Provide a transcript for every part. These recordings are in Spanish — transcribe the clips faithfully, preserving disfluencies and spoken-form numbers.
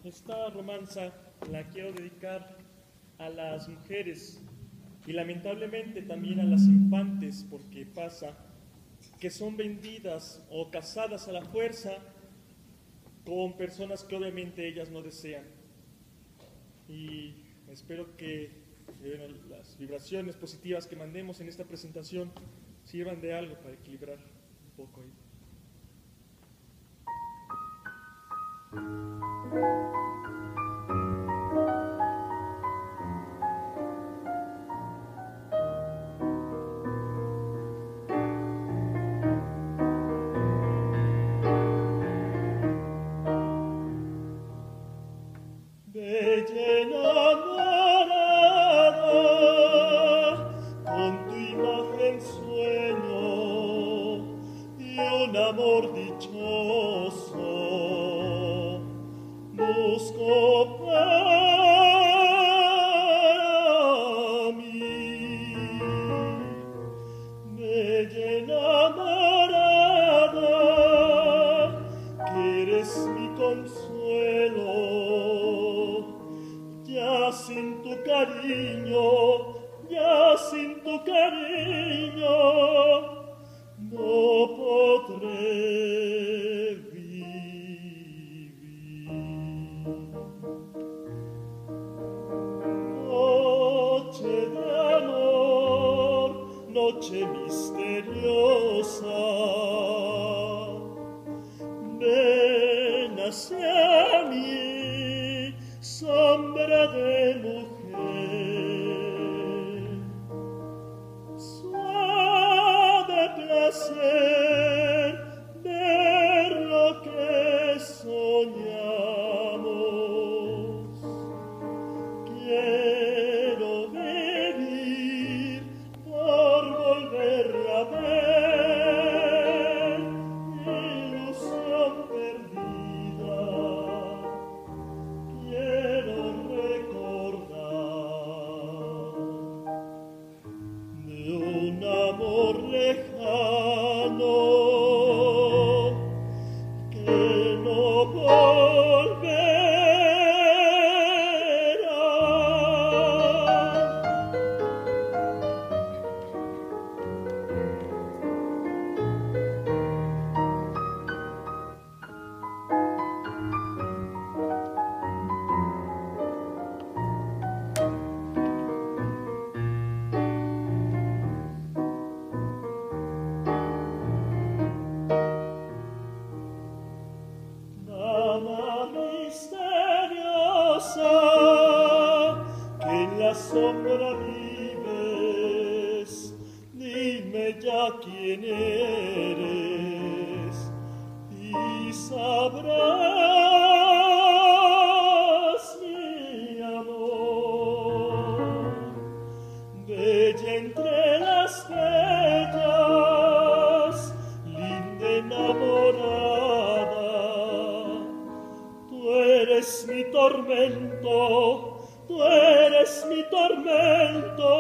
esta romanza la quiero dedicar a las mujeres y lamentablemente también a las infantes, porque pasa que son vendidas o casadas a la fuerza con personas que obviamente ellas no desean. Y espero que eh, bueno, las vibraciones positivas que mandemos en esta presentación sirvan de algo para equilibrar un poco ahí. Bella enamorada, con tu imagen sueño y un amor dichoso, busco para mí. Bella enamorada, que eres mi consuelo, ya sin tu cariño, ya sin tu cariño, no podré vivir. Noche de amor, noche misteriosa, ven hacia mí, sombra de mujer, suave placer ver lo que soñamos. Quiero vivir por volverla a ver, ilusión perdida. Quiero recordar de un amor lejano que no volverá. Dama misteriosa, que en la sombra vives, dime ya quién eres y sabrás mi amor. Bella entre las bellas, linda enamorada, tú eres mi tormento, tú eres mi tormento,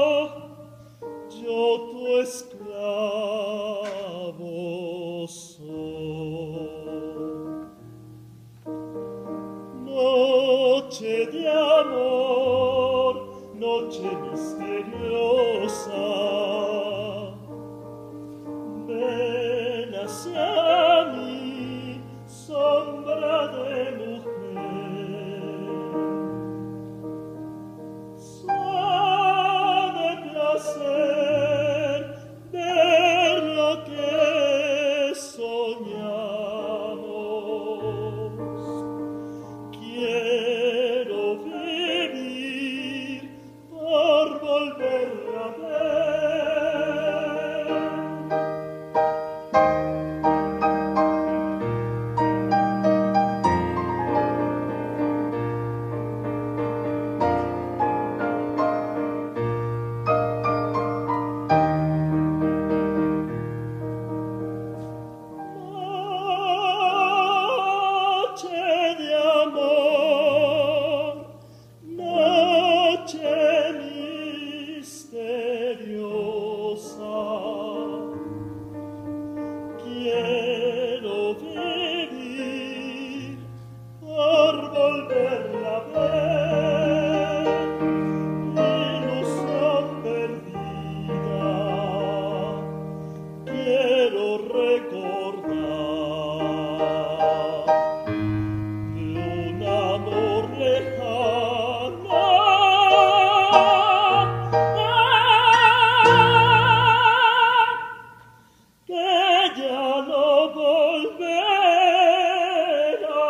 yo tu esclavo soy. Noche de amor, noche misteriosa, ven hacia mí, sombra de mujer, suave placer ver lo que soñamos. Quiero vivir por volver volverla a ver, ilusión perdida, quiero recordar de un amor lejano, que ya no volverá.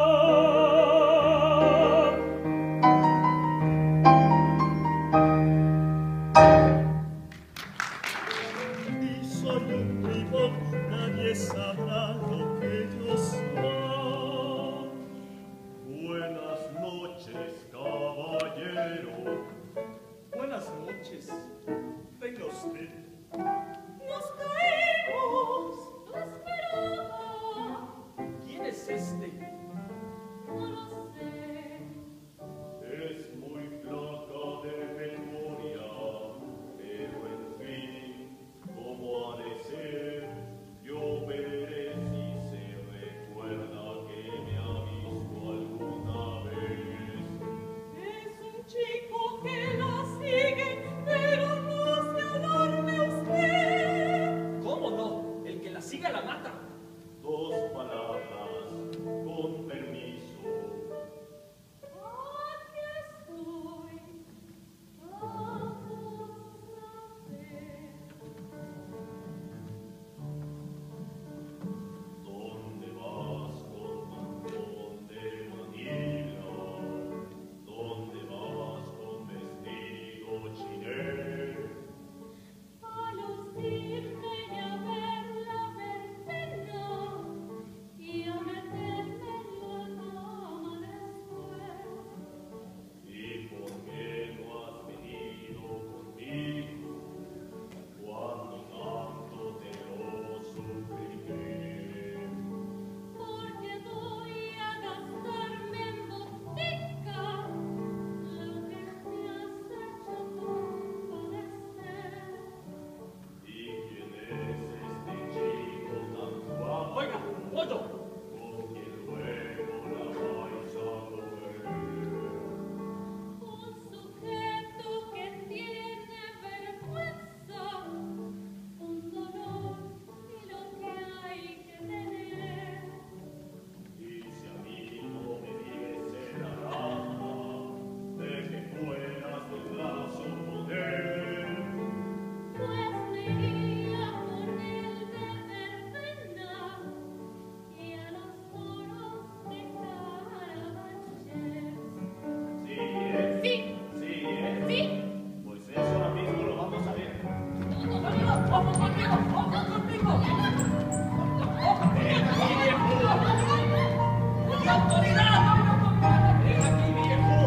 Y soy un bribón, nadie sabrá lo que yo soy. Buenas noches, caballero. Buenas noches. Venga usted. Nos caemos, lo esperaba. ¿Quién es este? No lo sé. Es muy flaca de memoria, pero en fin, como ha de ser, yo veré si se recuerda que me ha visto alguna vez. Es un chico que la sigue, pero no se alarme usted. ¿Cómo no? El que la siga la mata. Dos palabras, con permiso. Aquí estoy, vamos a ver. ¿Dónde vas con mantón de Manila? ¿Dónde vas con vestido chinés? A lucirme y a ver la verbena y a meterme en la cama después. ¿Y por qué no has venido conmigo? Cuando tanto te lo supliqué. Porque voy a gastarme en botica lo que me has hecho compadecer. ¿Y quién es este chico tan guapo? Oiga, oiga. Con quien luego la vais a comer. Un sujeto que tiene vergüenza, un dolor y lo que hay que tener. Y si a mí no me diese la gana de que fueras del brazo con él, Pues me iría con él de verbena y a los foros de Carabanchel. sí es, Sí, sí es, sí. pues eso ahora mismo lo vamos a ver. ¡Ojo conmigo! ¡Ojo conmigo! ¡Ojo conmigo! ¡Ven aquí, viejo! ¡La autoridad! ¡Ven aquí, viejo!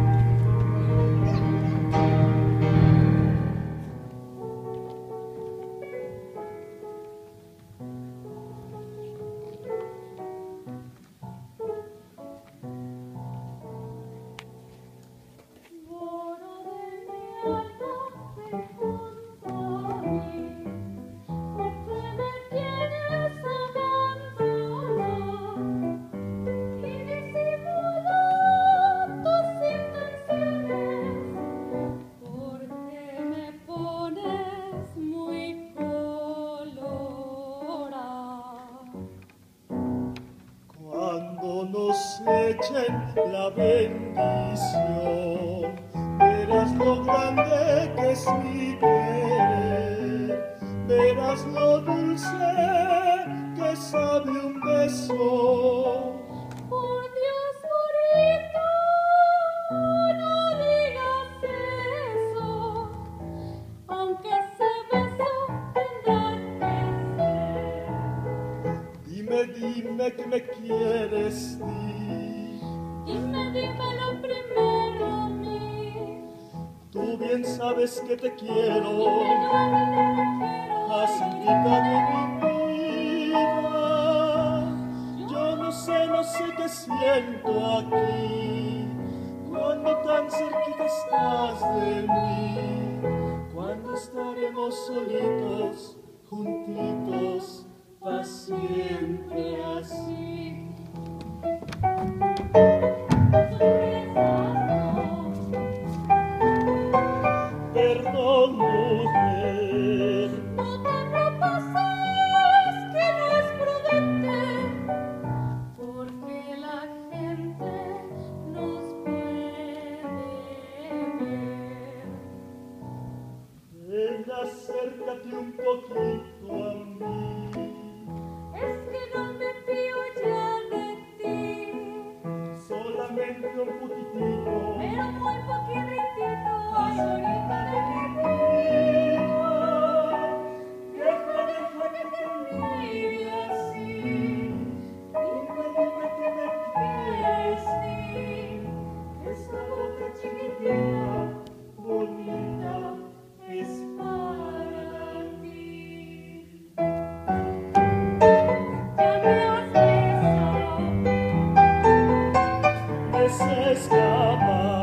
Moro de mi alma fecundari, ¿por qué me tienes abandonado? Y disimulo tus intenciones, porque me pones muy colorada. Cuando nos echen la bendición, verás lo grande que es mi querer, verás lo dulce que sabe un beso. Por Dios, Morito, no digas eso, aunque ese beso tendrá que ser. Dime, dime que me quieres, di. Dime, dímelo primero a mí. Tú bien sabes que te quiero, Y que yo a ti te quiero. Jacintica de mi vida. Yo no sé, no sé qué siento aquí, cuando tan cerquita estás de mí, cuando estaremos solitos, juntitos, pa' siempre así. solamente un poquitito. Pero muy poquitito, ay, ahorita de mi vida. Deja, deja que te mire así. Dime, dime que me quieres, sí. Esa boca chiquitita, bonita, es para ti. Ya me has besado. Se escapa